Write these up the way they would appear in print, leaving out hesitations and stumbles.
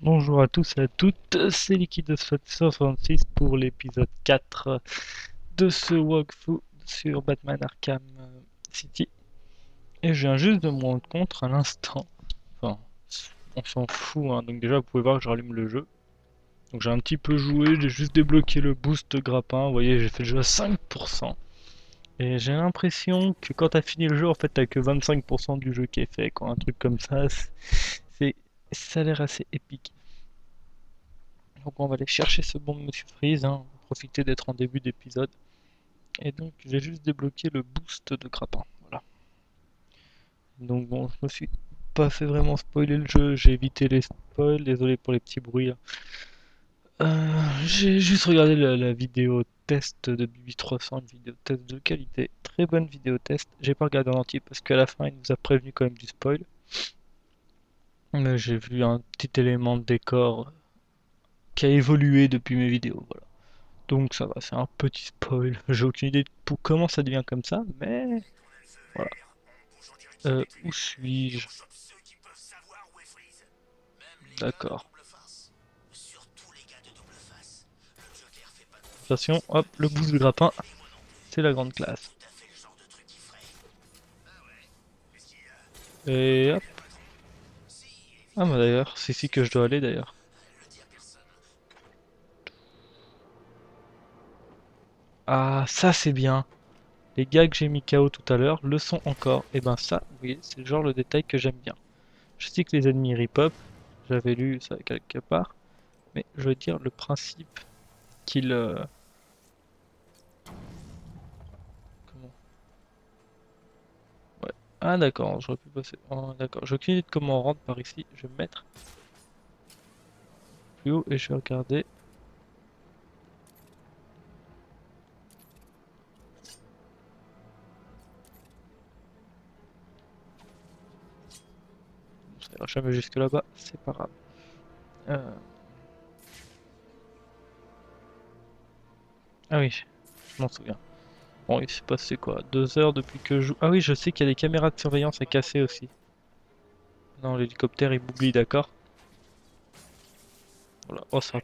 Bonjour à tous et à toutes, c'est Liquid 66 pour l'épisode 4 de ce walkthrough sur Batman Arkham City. Et je viens juste de me rendre compte à l'instant, enfin, on s'en fout, hein. Donc déjà vous pouvez voir que je rallume le jeu. Donc j'ai un petit peu joué, j'ai juste débloqué le boost grappin, vous voyez j'ai fait le jeu à 5%. Et j'ai l'impression que quand t'as fini le jeu, en fait t'as que 25% du jeu qui est fait, quoi. Un truc comme ça, c'est, ça a l'air assez épique. Donc on va aller chercher ce bon Monsieur Freeze, hein, profiter d'être en début d'épisode. Et donc j'ai juste débloqué le boost de grappin. Voilà. Donc bon, je me suis pas fait vraiment spoiler le jeu, j'ai évité les spoils, désolé pour les petits bruits là. J'ai juste regardé la vidéo test de BB300, une vidéo test de qualité, très bonne vidéo test. J'ai pas regardé en entier parce qu'à la fin il nous a prévenu quand même du spoil. Mais j'ai vu un petit élément de décor qui a évolué depuis mes vidéos, voilà. Donc ça va, c'est un petit spoil. J'ai aucune idée pour comment ça devient comme ça, mais voilà. Où suis-je? D'accord. Attention, hop, le boost de grappin, c'est la grande classe. Et hop. Ah bah d'ailleurs, c'est ici que je dois aller d'ailleurs. Ah, ça c'est bien. Les gars que j'ai mis KO tout à l'heure le sont encore. Et ben ça, vous voyez, c'est le genre de détail que j'aime bien. Je sais que les ennemis rip-up, j'avais lu ça quelque part, mais je veux dire le principe qu'ils... comment? Ouais. Ah d'accord, j'aurais pu passer. Oh, d'accord, j'ai aucune idée de comment on rentre par ici. Je vais me mettre plus haut et je vais regarder. Ça ira jamais jusque là-bas, c'est pas grave. Euh, Ah oui, je m'en souviens. Bon, il s'est passé quoi? 2 heures depuis que je joue. Ah oui, je sais qu'il y a des caméras de surveillance à casser aussi. Non, l'hélicoptère il m'oublie, d'accord? Voilà. Oh ça.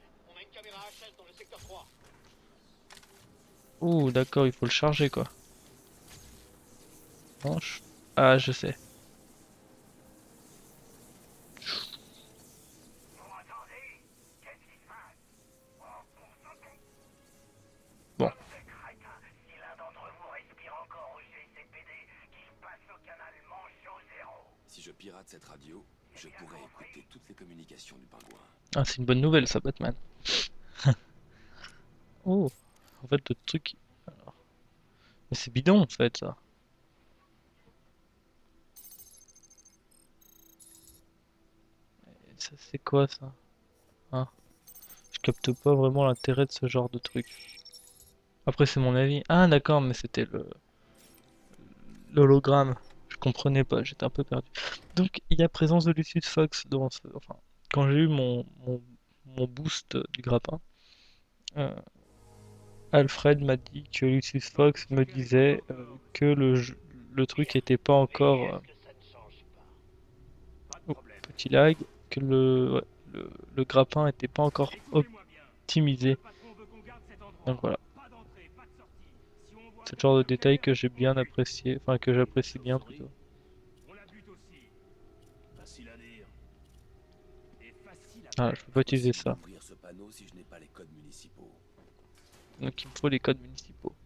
Ouh, d'accord, il faut le charger quoi. Manche. Ah, je sais. Bon. Si je pirate cette radio, je pourrais écouter toutes les communications du pingouin. Ah, c'est une bonne nouvelle ça, Batman. Oh, en fait, le truc. Alors. Mais c'est bidon en fait ça. Et ça, c'est quoi ça? Hein? Je capte pas vraiment l'intérêt de ce genre de truc. Après, c'est mon avis. Ah, d'accord, mais c'était l'hologramme. Je comprenais pas, j'étais un peu perdu. Donc, il y a présence de Lucius Fox dans ce... Enfin, quand j'ai eu mon boost du grappin, euh, Alfred m'a dit que Lucius Fox me disait que le truc était pas encore... oh, petit lag, que ouais, le grappin était pas encore optimisé. Donc voilà, c'est le genre de détail que j'ai bien apprécié, enfin que j'apprécie bien plutôt. Ah, je peux pas utiliser Impossible ça. d'ouvrir ce panneau si je n'ai pas les codes municipaux. Donc il me faut les codes municipaux.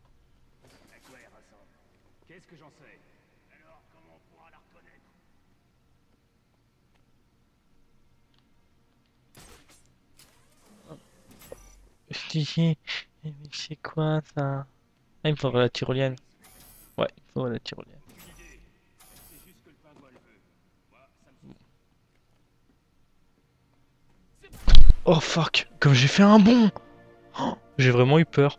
Je dis, mais c'est quoi ça? Ah, il me faudrait la tyrolienne. Ouais, il me faudrait la tyrolienne. Oh fuck, comme j'ai fait un bond! Oh, j'ai vraiment eu peur.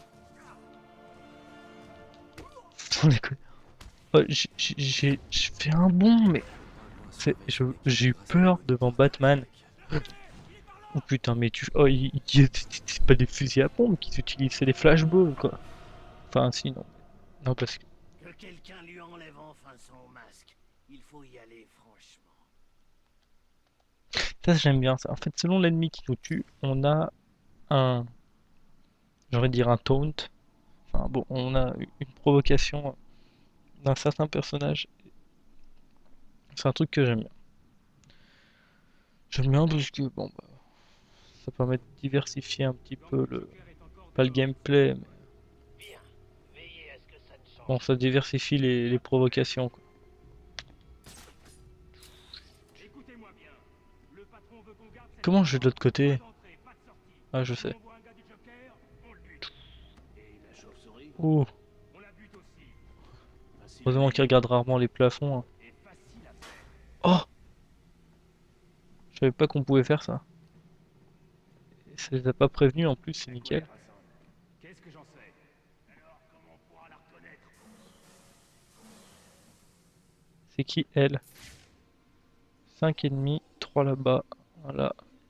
Sans déconner. Oh, j'ai fait un bond, mais j'ai eu peur devant Batman. Oh putain, mais tu. Oh, c'est pas des fusils à pompe qu'ils utilisent, c'est des flashballs quoi. Enfin, si, non. Non, parce que. Que quelqu'un lui enlève enfin son masque. Il faut y aller franchement. Ça, j'aime bien ça. En fait, selon l'ennemi qui nous tue, on a un, j'aurais dire un taunt. Enfin bon, on a une provocation d'un certain personnage. C'est un truc que j'aime bien. J'aime bien parce que bon, bah, ça permet de diversifier un petit peu le, pas le gameplay, mais bon, ça diversifie les provocations, quoi. Comment je vais de l'autre côté? Ah, je sais. Ouh, heureusement qu'il regarde rarement les plafonds, hein. Oh! Je savais pas qu'on pouvait faire ça. Et ça les a pas prévenus en plus, c'est nickel. C'est qui elle? 5 ennemis, 3 là-bas. Voilà.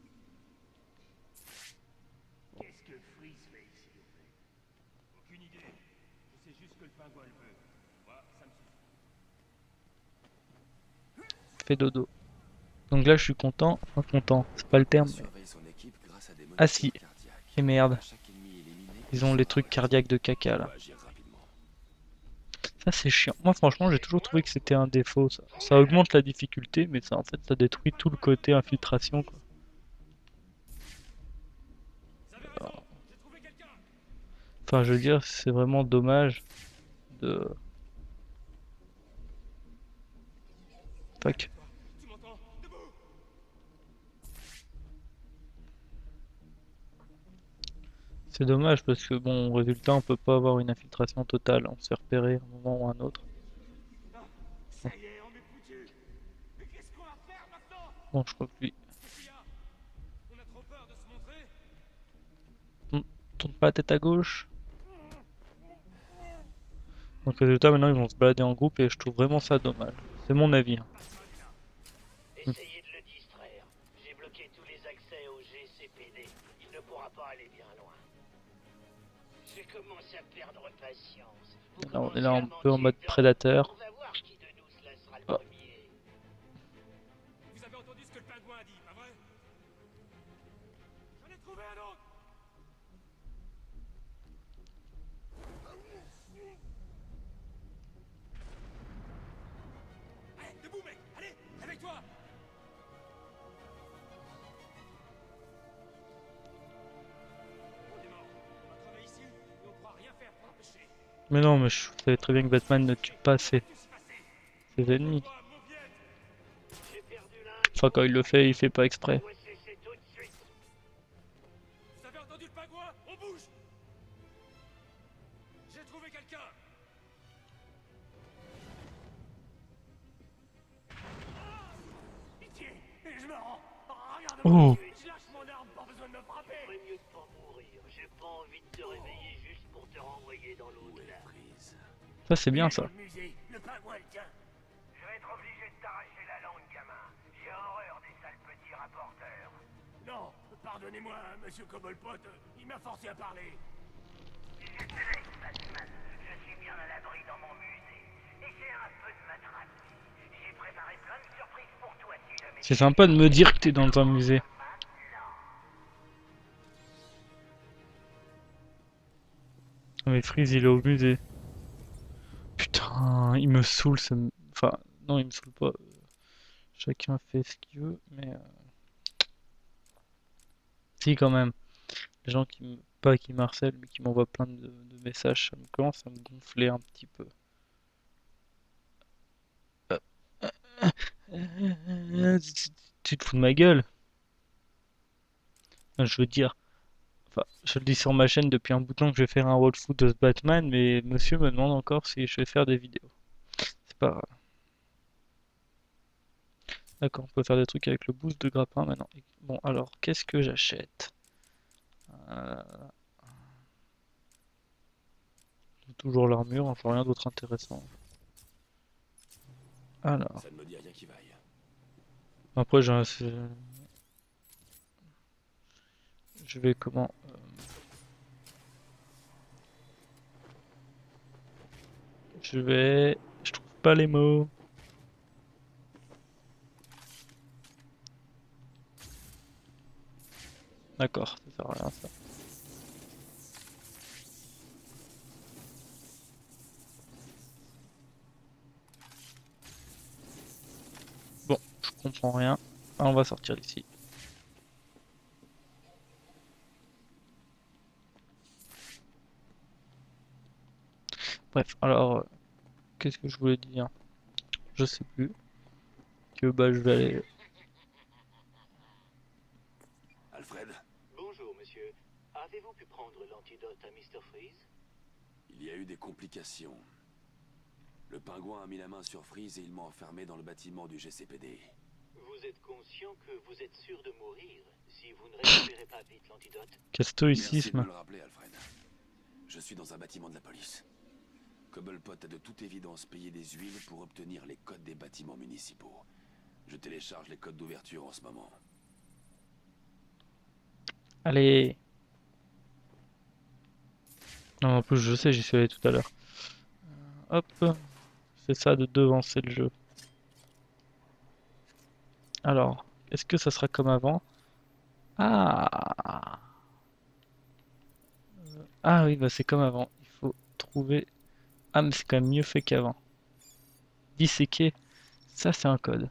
Fait dodo. Donc là, je suis content. Enfin, content, c'est pas le terme, mais. Surveille son équipe grâce à des Ah si, moniteurs cardiaques. et merde. À chaque ennemi éliminé, Ils ont les trucs cardiaques de caca on là. doit agir rapidement. Ça, c'est chiant. Moi, franchement, j'ai toujours trouvé que c'était un défaut. Ça augmente la difficulté, mais ça, en fait, ça détruit tout le côté infiltration, quoi. Enfin, je veux dire, c'est vraiment dommage de. Fuck. C'est dommage parce que bon, résultat, on peut pas avoir une infiltration totale. On se fait repérer à un moment ou à un autre. Bon, je crois que lui. Tourne pas la tête à gauche. Donc, résultat, maintenant, ils vont se balader en groupe et je trouve vraiment ça dommage. C'est mon avis, hein. Essayez de le distraire. J'ai bloqué tous les accès au GCPD. Il ne pourra pas aller bien loin. J'ai commencé à perdre patience. Vous Là, on est commencez là à un m'en peu en tuer mode tant. prédateur. On va voir qui de nous cela sera le Ah. premier. Vous avez entendu ce que le pingouin a dit, pas vrai? J'en ai trouvé un autre. Allez, debout mec. Allez, avec toi. On est mort. On va crever ici et on pourra rien faire pour l'empêcher. Mais non, mais je savais très bien que Batman ne tue pas ses ennemis. Toi, mauviette. J'ai perdu l'un. Enfin, quand il le fait, il fait pas exprès. Faut cesser tout de suite. Vous avez entendu le pingouin? On bouge. J'ai trouvé quelqu'un. Pitié, je me rends. Oh! Regarde-moi. Je lâche mon arme, pas besoin de me frapper. Ferait mieux de pas mourir. J'ai pas envie de te réveiller juste pour te renvoyer dans l'au-delà. Ça, c'est bien ça. Le musée, le pingouin le tient. Je vais être obligé de t'arracher la langue, gamin. J'ai horreur des sales petits rapporteurs. Non, pardonnez-moi, monsieur Cobblepot, il m'a forcé à parler. Je te laisse, Batman. Je suis bien à l'abri dans mon musée. Et j'ai un peu de matraque. J'ai préparé plein de surprises pour toi si jamais... C'est sympa de me dire que t'es dans un musée. Ah, mais Freeze, il est au musée. Putain, il me saoule. Enfin, non, il me saoule pas. Chacun fait ce qu'il veut, mais si quand même. Les gens qui me... pas qui m'harcèlent, mais qui m'envoient plein de messages, ça me commence à me gonfler un petit peu. Tu te fous de ma gueule? Enfin, je veux dire, enfin, je le dis sur ma chaîne depuis un bout de temps que je vais faire un roll-foot de ce Batman, mais monsieur me demande encore si je vais faire des vidéos. C'est pas grave. D'accord, on peut faire des trucs avec le boost de grappin maintenant. Bon, alors, qu'est-ce que j'achète? Euh, Toujours l'armure, enfin rien d'autre intéressant. Alors, Ça ne me dit rien qui vaille. après je vais comment? Je trouve pas les mots. D'accord, ça sert à rien ça. Bon, je comprends rien. Ah, on va sortir d'ici. Bref, alors, qu'est-ce que je voulais dire? Je sais plus. Que bah je vais aller. Alfred, Bonjour, monsieur. Avez-vous pu prendre l'antidote à Mr. Freeze? il y a eu des complications. Le pingouin a mis la main sur Freeze et il m'a enfermé dans le bâtiment du GCPD. Vous êtes conscient que vous êtes sûr de mourir si vous ne récupérez pas vite l'antidote? Quel Merci de me stoïcisme. le rappeler, Alfred. Je suis dans un bâtiment de la police. Cobblepot a de toute évidence payé des huiles pour obtenir les codes des bâtiments municipaux. Je télécharge les codes d'ouverture en ce moment. Allez. Non, en plus je sais, j'y suis allé tout à l'heure. Hop. C'est ça de devancer le jeu. Alors, est-ce que ça sera comme avant? Ah. Ah oui, bah c'est comme avant. Il faut trouver. Ah, mais c'est quand même mieux fait qu'avant. Disséquer. Ça, c'est un code.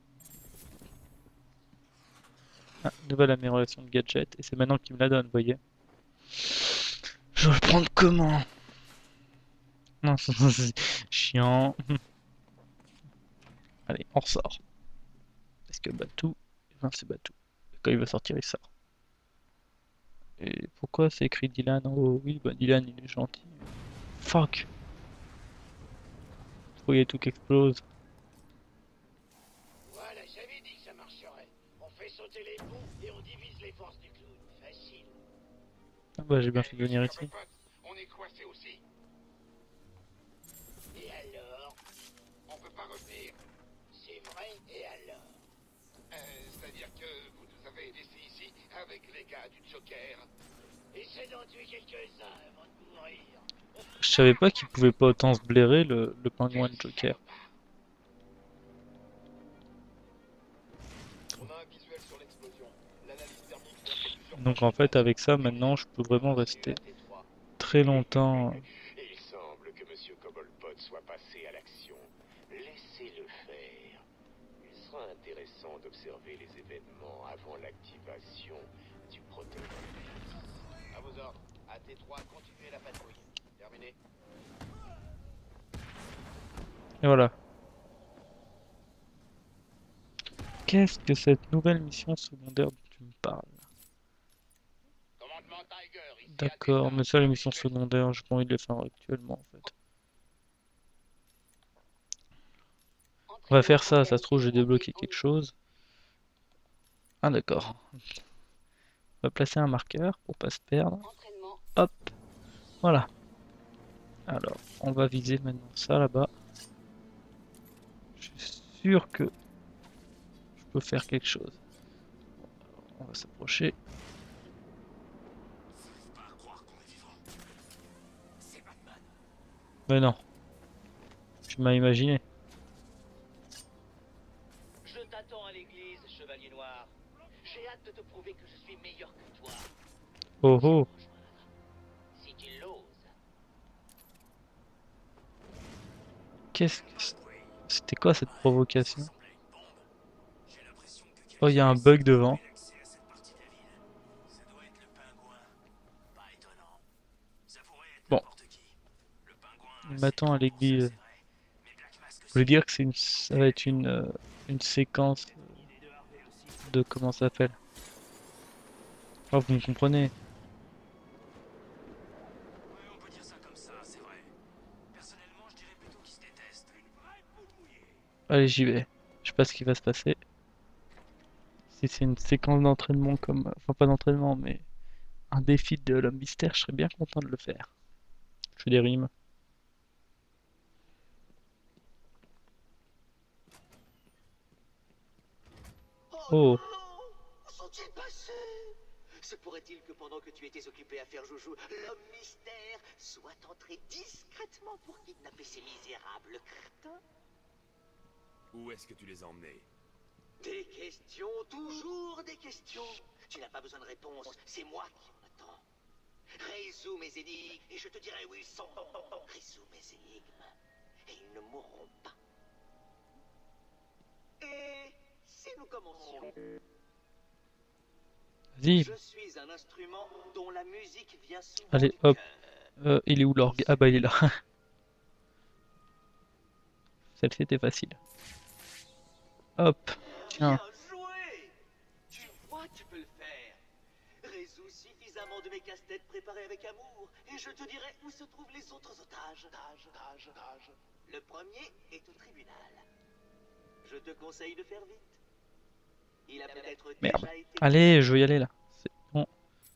Ah, nouvelle amélioration de gadget. Et c'est maintenant qu'il me la donne, vous voyez. Je vais le prendre comment? Non, c'est chiant. Allez, on ressort. Est-ce que Batou? Non, c'est Batou. Quand il va sortir, il sort. Et pourquoi c'est écrit Dylan en haut? Oui, bah Dylan, il est gentil. Fuck! Pourquoi il y a tout qui explose? Voilà, j'avais dit que ça marcherait. On fait sauter les ponts et on divise les forces du clown. Facile. Ah bah j'ai bien fait de venir ici. On est coincé aussi. Et alors? On peut pas revenir. C'est vrai, et alors? C'est-à-dire que vous nous avez laissés ici avec les gars du Joker. Essaie d'en tuer quelques-uns avant de mourir. Je savais pas qu'il pouvait pas autant se blairer le pingouin de Joker. On a un visuel sur l'explosion. L'analyse thermique montre plusieurs Donc en fait avec ça maintenant je peux vraiment rester très longtemps. Il semble que Monsieur Cobblepot soit passé à l'action. Laissez-le faire. Il sera intéressant d'observer les événements avant l'activation du protocole. À vos ordres. À T3, continuez la patrouille. Terminé. Et voilà. Qu'est-ce que cette nouvelle mission secondaire dont tu me parles? Commandement Tiger, ici D'accord, Adessa. mais ça les missions secondaires, j'ai pas envie de les faire actuellement en fait. On va faire ça, ça se trouve j'ai débloqué quelque chose. Ah d'accord. On va placer un marqueur pour pas se perdre. Hop, voilà. Alors, on va viser maintenant ça là-bas. Je suis sûr que je peux faire quelque chose. On va s'approcher. Mais non, tu m'as imaginé. Je t'attends à l'église, chevalier noir. J'ai hâte de te prouver que je suis meilleur que toi. Oh oh, Si tu l'oses. qu'est-ce que c'était quoi cette provocation? Oh, il y a un bug devant. Bon, il m'attend à l'église. Je voulais dire que ça va être une séquence de comment ça s'appelle. Oh, vous me comprenez. Ouais, on peut dire ça comme ça, c'est vrai. Personnellement, je dirais plutôt qu'ils se détestent. Une vraie poule mouillée. Allez, j'y vais. Je sais pas ce qui va se passer. Si c'est une séquence d'entraînement comme... Enfin, pas d'entraînement, mais un défi de l'homme mystère, je serais bien content de le faire. Je fais des rimes. Oh, Où sont-ils passés? Se pourrait-il que pendant que tu étais occupé à faire joujou, l'homme mystère soit entré discrètement pour kidnapper ces misérables crétins? Où est-ce que tu les as emmenés? Des questions, toujours des questions. Tu n'as pas besoin de réponse, c'est moi qui en attends. Résous mes énigmes et je te dirai où ils sont. Résous mes énigmes et ils ne mourront pas. Et si nous commencions? Vas-y. Je suis un instrument dont la musique vient souvent Allez, du hop. cœur. Il est où l'orgue? Ah bah il est là. Celle-ci était facile. Hop. Tiens. Bien joué! Tu vois, tu peux le faire. Résous suffisamment de mes casse-têtes préparés avec amour, et je te dirai où se trouvent les autres otages. Le premier est au tribunal. Je te conseille de faire vite. Il a peut-être Merde. déjà été... Allez, je veux y aller là. C'est bon.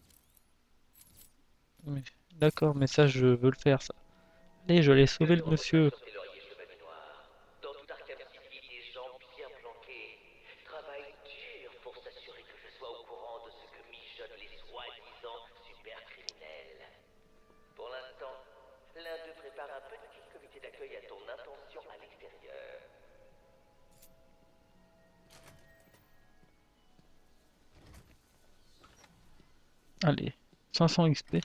D'accord, mais ça je veux le faire ça. Allez, je vais aller sauver le monsieur. Dans tout Arkham City, des gens bien planqués travaillent dur pour s'assurer que je sois au courant de ce que mijotent les soi-disant super criminels. Pour l'instant, l'un d'eux prépare un petit comité d'accueil à ton intention à l'extérieur. Allez, 500 XP.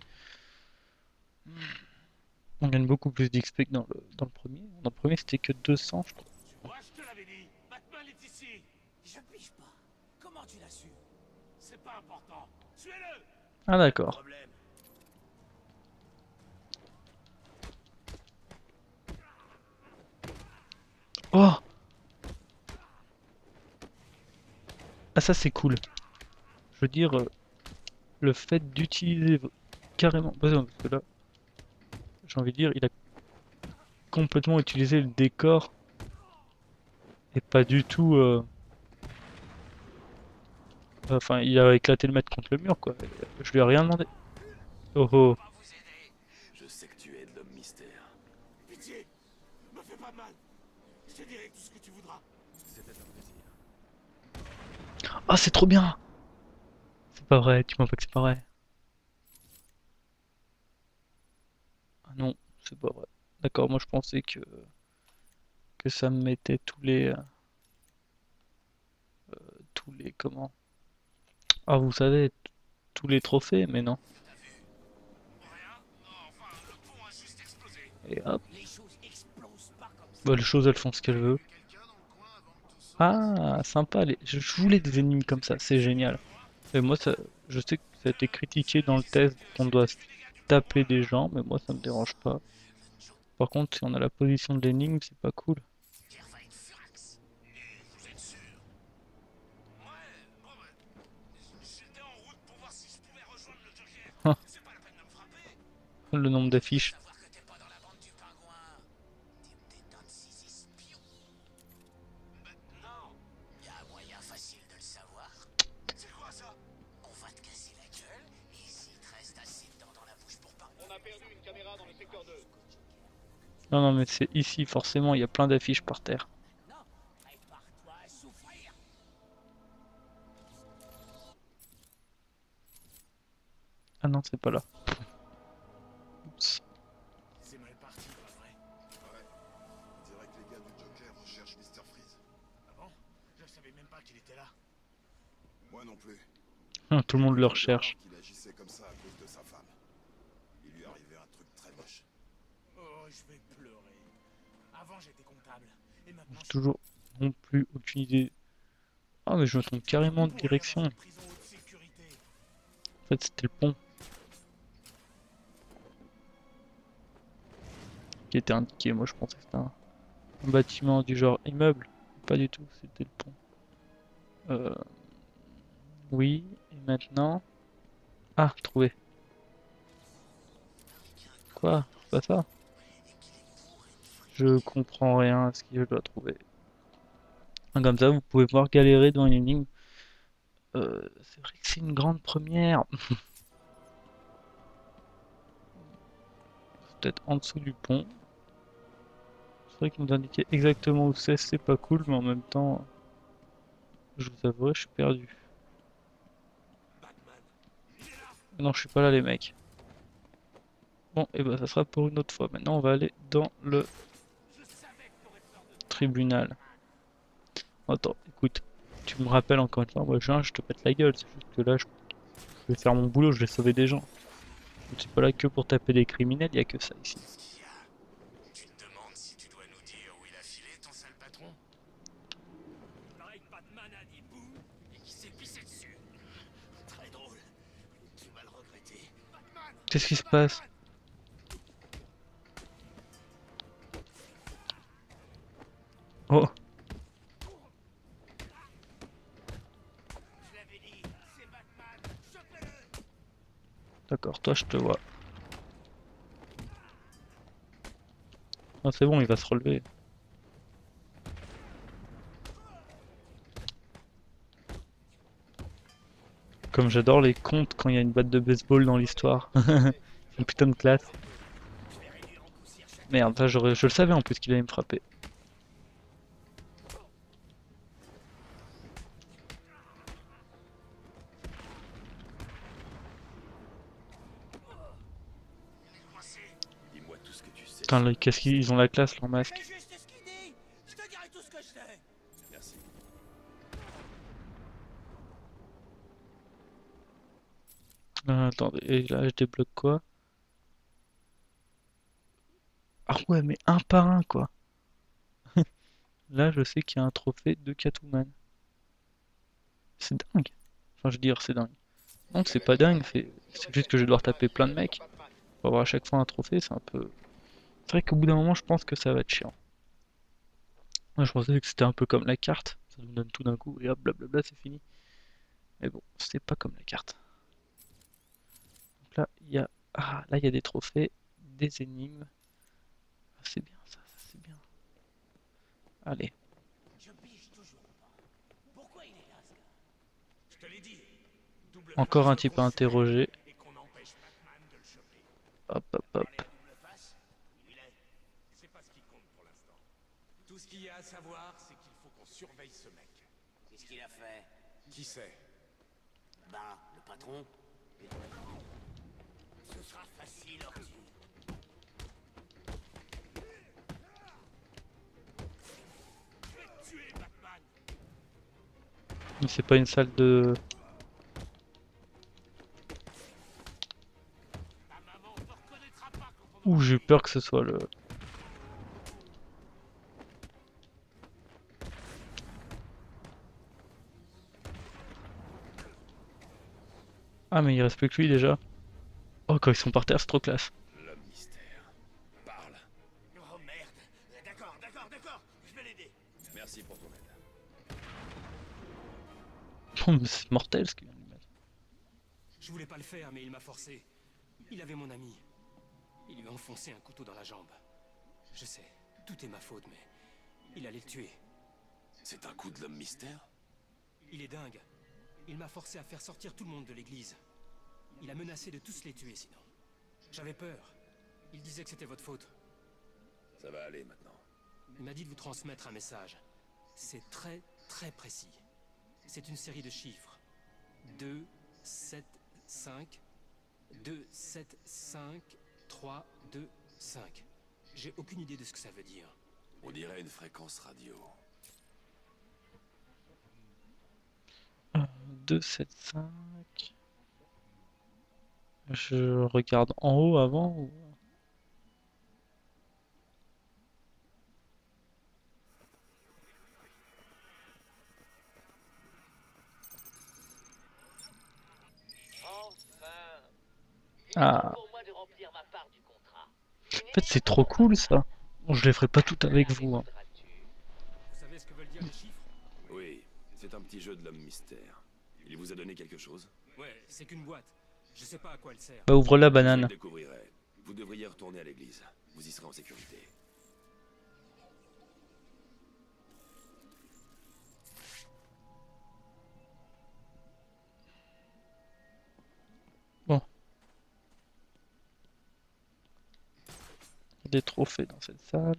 On gagne beaucoup plus d'XP que dans le premier. Dans le premier c'était que 200 je crois. Tu vois, je te l'avais dit. Batman est ici. Je pige pas. Comment tu l'as su? C'est pas important. Tuez-le. Ah d'accord. Problème. Oh! Ah ça c'est cool. Je veux dire, le fait d'utiliser carrément... Parce que là, j'ai envie de dire, il a complètement utilisé le décor. Et pas du tout... Enfin, il a éclaté le mec contre le mur quoi. Je lui ai rien demandé. Oh oh. On va vous aider. Je sais que tu aides l'homme mystère. Pitié. Me fais pas de mal. Je te dirai tout ce que tu voudras. C'était un plaisir. Ah c'est trop bien! C'est pas vrai, tu m'as pas que c'est pas vrai. Ah non, c'est pas vrai. D'accord, moi je pensais que ça me mettait tous les comment? Ah vous savez, tous les trophées, mais non. Rien? Non, enfin, le pont a juste explosé. Et hop, Les choses explosent pas comme ça. bah, les choses elles font ce qu'elles veulent. Ah, sympa, je voulais des ennemis comme ça, c'est génial. Et moi, ça, je sais que ça a été critiqué dans le test qu'on doit se taper des gens, mais moi ça me dérange pas. Par contre, si on a la position de l'énigme, c'est pas cool. Irvine Furax. Et vous êtes sûr? Ouais, bon bah, j'étais en route pour voir si je pouvais rejoindre le Joker. Ah. C'est pas la peine de me frapper. Le nombre d'affiches. Savoir que t'es pas dans la bande du pingouin. T'es peut-être un de ces espions. Maintenant, y a un moyen facile de le savoir. C'est quoi ça? On va te casser la gueule, et s'il te reste assez de dents dans la bouche pour parler. On a perdu une caméra dans le secteur 2. Non, non, mais c'est ici, forcément, il y a plein d'affiches par terre. Maintenant, prépare-toi à souffrir. Ah non, c'est pas là. Oups. C'est mal parti, pas vrai? Ouais. On dirait que les gars du Joker recherchent Mr. Freeze. Ah bon? Je savais même pas qu'il était là. Moi non plus. Tout le monde le recherche. Il agissait comme ça à cause de sa femme. Il lui arrivait un truc très moche. Oh, je vais pleurer. Avant, j'étais comptable. Et maintenant, J'ai toujours non plus aucune idée. Ah, mais je me trompe carrément de direction. En prison haute sécurité. fait, c'était le pont qui était indiqué. Moi, je pensais que c'était un bâtiment du genre immeuble. Pas du tout, c'était le pont. Oui, et maintenant... Ah, trouvé. Quoi? C'est pas ça? Je comprends rien à ce que je dois trouver. Comme ça, vous pouvez voir galérer dans une énigme. C'est vrai que c'est une grande première. C'est peut-être en dessous du pont. C'est vrai qu'il nous indiquait exactement où c'est pas cool, mais en même temps, je vous avouerai, je suis perdu. Non, je suis pas là, les mecs. Bon, et bah ça sera pour une autre fois. Maintenant, on va aller dans le tribunal. Attends, écoute, tu me rappelles encore une fois, moi je te pète la gueule, c'est juste que là je Je vais faire mon boulot, je vais sauver des gens. Je suis pas là que pour taper des criminels, y a que ça ici. Qu'est-ce qu'il y a? Tu te demandes si tu dois nous dire où il a filé, ton sale patron? Pareil que Batman a dit bouh et qui s'est pissé dessus. Très drôle. Tu vas le regretter. Batman! Qu'est-ce qui se passe? Oh, Je l'avais dit, c'est Batman! Chopez-le! d'accord, toi je te vois. Ah, c'est bon, il va se relever. Comme j'adore les contes quand il y a une batte de baseball dans l'histoire. C'est une putain de classe. Merde, ça je le savais en plus qu'il allait me frapper. Dis-moi tout ce que tu sais. Putain, là, qu'est-ce qu'ils ont la classe, leur masque. Fais juste ce qu'il dit! Je te dirai tout ce que je sais! Merci. Attendez, et là je débloque quoi? Ah ouais, mais un par un quoi. Là, je sais qu'il y a un trophée de Catwoman. C'est dingue. Enfin, je veux dire, c'est dingue. Non, c'est pas dingue, c'est juste que je vais devoir taper plein de mecs pour avoir à chaque fois un trophée, c'est un peu... C'est vrai qu'au bout d'un moment, je pense que ça va être chiant. Moi, je pensais que c'était un peu comme la carte, ça nous donne tout d'un coup et hop, blablabla, c'est fini. Mais bon, c'est pas comme la carte. Donc là, il y a... Ah, là, il y a des trophées, des énigmes. Ah, c'est bien ça, ça c'est bien. Allez. Je pige toujours pas. Pourquoi il est là, ce gars? Je te l'ai dit. Double Encore un face type qu'on à le interroger. fait et qu'on empêche Batman de le choper. Hop, hop, hop. Les double face, il est. C'est pas ce qui compte pour l'instant. Tout ce qu'il y a à savoir, c'est qu'il faut qu'on surveille ce mec. Qu'est-ce qu'il a fait? Qui sait? Ben, le patron. Ce sera facile, Orti. Je vais te tuer, Batman. Mais c'est pas une salle de... Ta maman ne reconnaîtra pas quand on Ouh, aura j'ai eu fini. peur que ce soit le... Ah, mais il reste plus que lui déjà. Oh, quand ils sont par terre, c'est trop classe. L'homme mystère. Parle. Oh merde. D'accord, d'accord, d'accord. Je vais l'aider. Merci pour ton aide. Oh, mais c'est mortel ce qu'il vient de lui mettre. Je voulais pas le faire, mais il m'a forcé. Il avait mon ami. Il lui a enfoncé un couteau dans la jambe. Je sais, tout est ma faute, mais il allait le tuer. C'est un coup de l'homme mystère? Il est dingue. Il m'a forcé à faire sortir tout le monde de l'église. Il a menacé de tous les tuer sinon. J'avais peur. Il disait que c'était votre faute. Ça va aller maintenant. Il m'a dit de vous transmettre un message. C'est très, très précis. C'est une série de chiffres. 2, 7, 5. 2, 7, 5. 3, 2, 5. J'ai aucune idée de ce que ça veut dire. On dirait une fréquence radio. 2, 7, 5... Je regarde en haut avant ou... Enfin! Il est Ah. temps pour moi de remplir ma part du contrat. En fait, c'est trop cool ça. Bon, je les ferai pas toutes avec vous. Hein. Vous savez ce que veulent dire les chiffres? Oui, c'est un petit jeu de l'homme mystère. Il vous a donné quelque chose? Ouais, c'est qu'une boîte. Je sais pas à quoi elle sert. Bah, ouvre la Vous le banane. découvrirez. Vous devriez retourner à l'église. Vous y serez en sécurité. Bon. Il y a des trophées dans cette salle.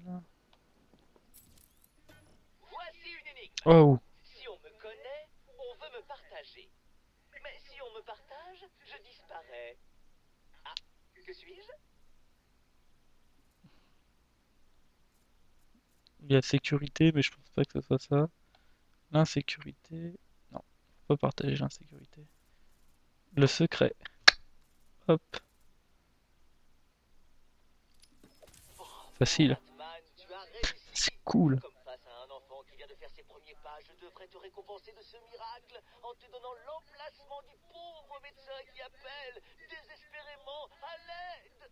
Voici une énigme. Oh, Si on me connaît, on veut me partager. Mais si on me partage, je disparais. Ah, que suis-je? il y a sécurité, mais je pense pas que ce soit ça. L'insécurité. Non, faut pas partager l'insécurité. Le secret. Hop. Facile. Batman, tu as réussi. C'est cool. Comme face à un enfant qui vient de faire ses premiers pas, je devrais te récompenser de ce miracle en te donnant l'emplacement du pauvre médecin qui appelle désespérément à l'aide.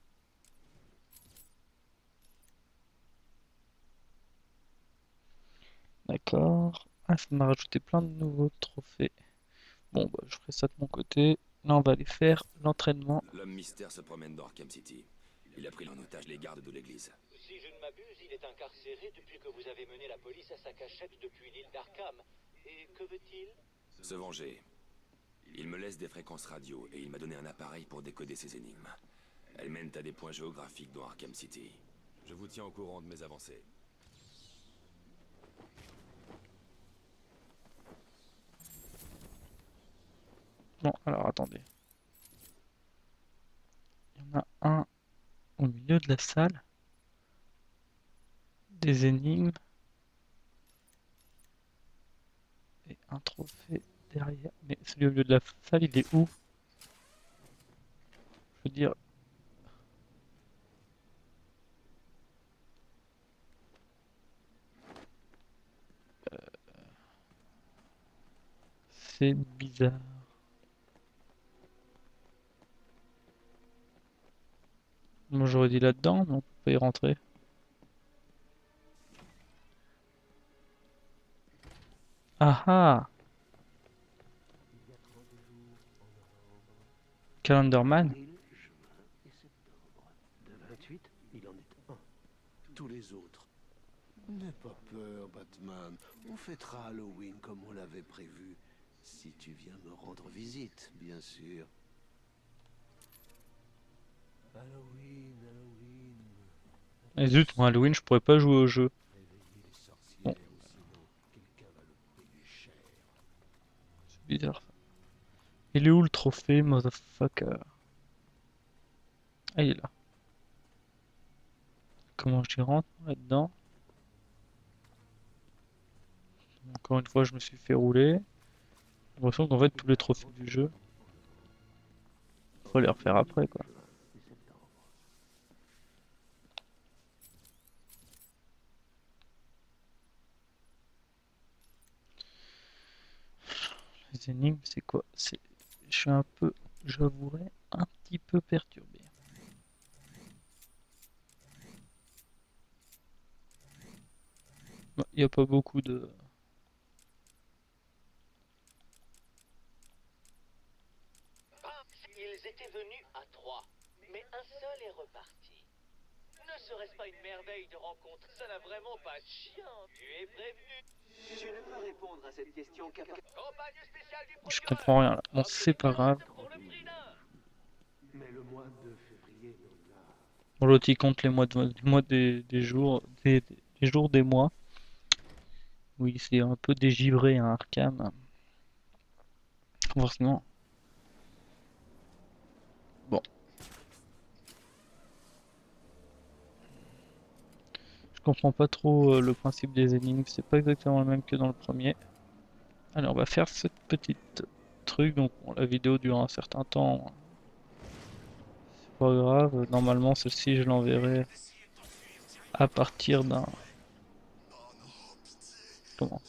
D'accord. Ah, ça m'a rajouté plein de nouveaux trophées. Bon, bah, je ferai ça de mon côté. Là, on va aller faire l'entraînement. L'homme mystère se promène dans Arkham City. Il a pris en otage les gardes de l'église. Si je ne m'abuse, il est incarcéré depuis que vous avez mené la police à sa cachette depuis l'île d'Arkham. Et que veut-il? Se venger. Il me laisse des fréquences radio et il m'a donné un appareil pour décoder ses énigmes. Elles mènent à des points géographiques dans Arkham City. Je vous tiens au courant de mes avancées. Bon, alors attendez. Il y en a un au milieu de la salle. Des énigmes. Et un trophée derrière. Mais celui au milieu de la salle, il est où? Je veux dire... C'est bizarre. Moi j'aurais dit là-dedans, mais on peut pas y rentrer. Ah ah! Calendarman? Avril, juin et septembre. De 28, il en est un. Tous les autres. N'aie pas peur, Batman. On fêtera Halloween comme on l'avait prévu. Si tu viens me rendre visite, bien sûr. Halloween, Halloween. Et zut, moi Halloween, je pourrais pas jouer au jeu. Réveillez les sorcières Bon. ou sinon quelqu'un va le payer cher. C'est bizarre. Il est où le trophée, motherfucker? Ah, il est là. Comment j'y rentre là-dedans? Encore une fois, je me suis fait rouler. J'ai l'impression qu'en fait, tous les trophées du jeu, faut les refaire après, quoi. Les énigmes, c'est quoi? Je suis un peu, j'avouerai, un petit peu perturbé. Il n'y a pas beaucoup de... Ils étaient venus à 3, mais un seul est reparti. Ne serait-ce pas une merveille de rencontre? Ça n'a vraiment pas de chien. Tu es prévenu. Je ne peux répondre à cette question qu'à... Campagne spéciale du Je procureur. comprends rien là. Bon, c'est pas grave. Pour le prix d'un. Mais le mois de février n'en a... Bon, l'autre il compte les mois des jours, des jours des mois. Oui, c'est un peu dégivré, hein, Arkham. Forcément. Bon. Je comprends pas trop le principe des énigmes, c'est pas exactement le même que dans le premier. Allez, on va faire cette petite truc, donc bon, la vidéo dure un certain temps. C'est pas grave, normalement celle-ci je l'enverrai à partir d'un... Comment?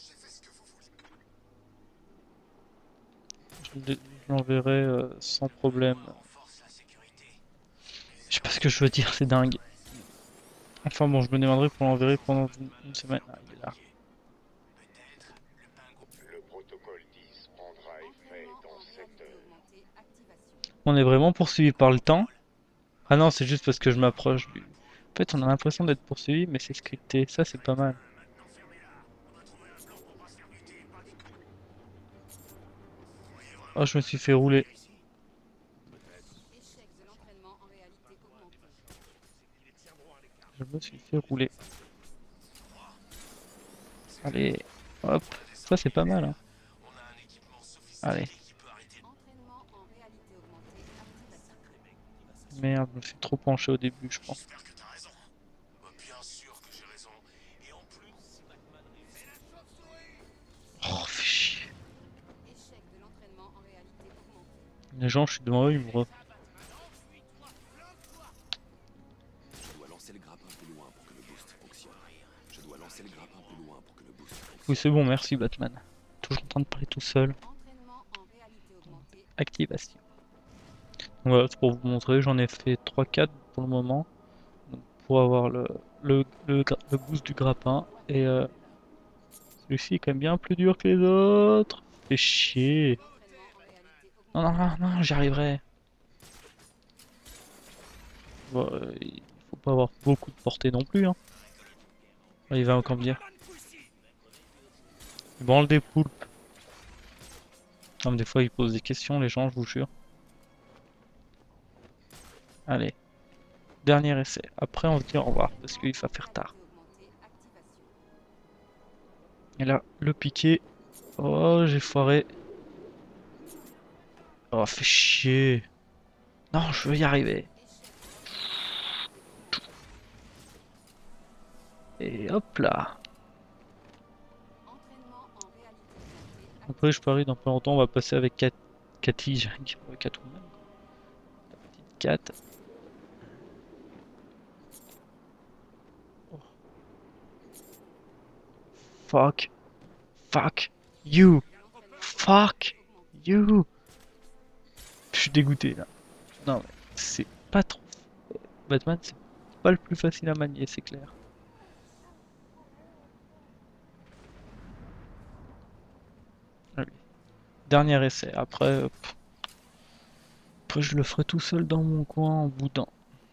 Je l'enverrai sans problème. Je sais pas ce que je veux dire, c'est dingue. Enfin bon, je me demanderai pour l'enverrer pendant une semaine. Ah, il est là. Le protocole 10 prendra effet dans 7 heures. On est vraiment poursuivi par le temps. Ah non, c'est juste parce que je m'approche du... En fait, on a l'impression d'être poursuivi, mais c'est scripté. Ça, c'est pas mal. Oh, je me suis fait rouler. Je me suis fait rouler. Allez, hop. Ça, c'est pas mal, hein. Allez. Merde, je me suis trop penché au début, je pense. Oh, fais chier. Les gens, je suis devant eux, ils me Je dois lancer le grappin plus loin pour que le boost fonctionne. Je dois lancer le grappin plus loin pour que le boost fonctionne. Oui, c'est bon, merci Batman. Toujours en train de parler tout seul. Activation. Voilà, c'est pour vous montrer, j'en ai fait 3-4 pour le moment. Donc, pour avoir le boost du grappin. Et celui-ci est quand même bien plus dur que les autres. Fait chier. Non, non, non, non, j'y arriverai. Bon, il faut pas avoir beaucoup de portée non plus. Hein. Ah, il va encore me dire. Il branle des poulpes. Comme des fois, ils posent des questions, les gens, je vous jure. Allez. Dernier essai. Après, on se dit au revoir parce qu'il va faire tard. Et là, le piqué. Oh, j'ai foiré. Oh, fait chier. Non, je veux y arriver. Et hop là. Après, je parie dans pas longtemps, on va passer avec Cathy, Catwoman. La petite Cat. Oh. Fuck. Fuck. You. Fuck. You. Je suis dégoûté là. Non, mais c'est pas trop. Batman, c'est pas le plus facile à manier, c'est clair. Allez. Dernier essai. Après, après, je le ferai tout seul dans mon coin en boudin.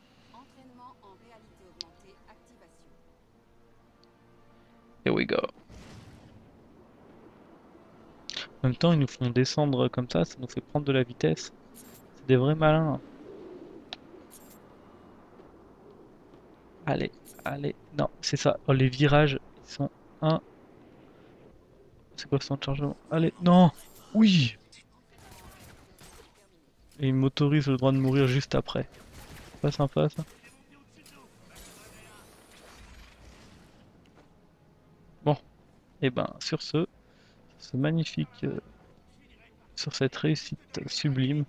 Here we go. En même temps, ils nous font descendre comme ça nous fait prendre de la vitesse. C'est des vrais malins. Allez, allez. Non, c'est ça. Oh, les virages, ils sont un. C'est quoi ce temps de chargement? Allez, non! Oui! Et il m'autorise le droit de mourir juste après. Pas sympa ça. Bon. Et ben, sur ce magnifique. Sur cette réussite sublime.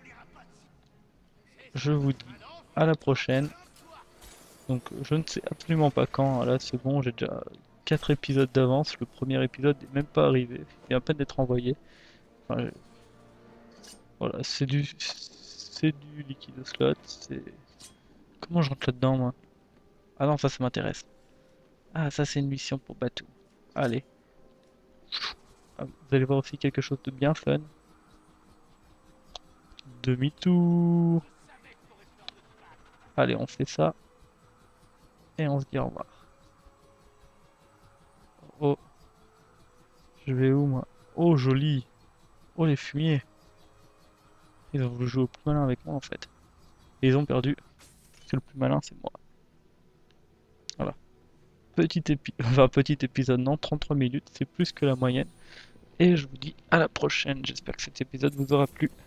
Je vous dis à la prochaine. Donc je ne sais absolument pas quand, là c'est bon, j'ai déjà 4 épisodes d'avance, le premier épisode n'est même pas arrivé, il vient à peine d'être envoyé. Enfin, voilà, c'est du liquide slot, c'est... Comment je rentre là-dedans moi? Ah non, ça m'intéresse. Ah ça c'est une mission pour Batou. Allez. Ah, vous allez voir aussi quelque chose de bien fun. Demi-tour. Allez, on fait ça. Et on se dit au revoir. Oh. Je vais où moi? Oh joli. Oh les fumiers. Ils ont voulu jouer au plus malin avec moi en fait. Et ils ont perdu. Parce que le plus malin c'est moi. Voilà. Petit épisode non, 33 minutes, c'est plus que la moyenne. Et je vous dis à la prochaine. J'espère que cet épisode vous aura plu.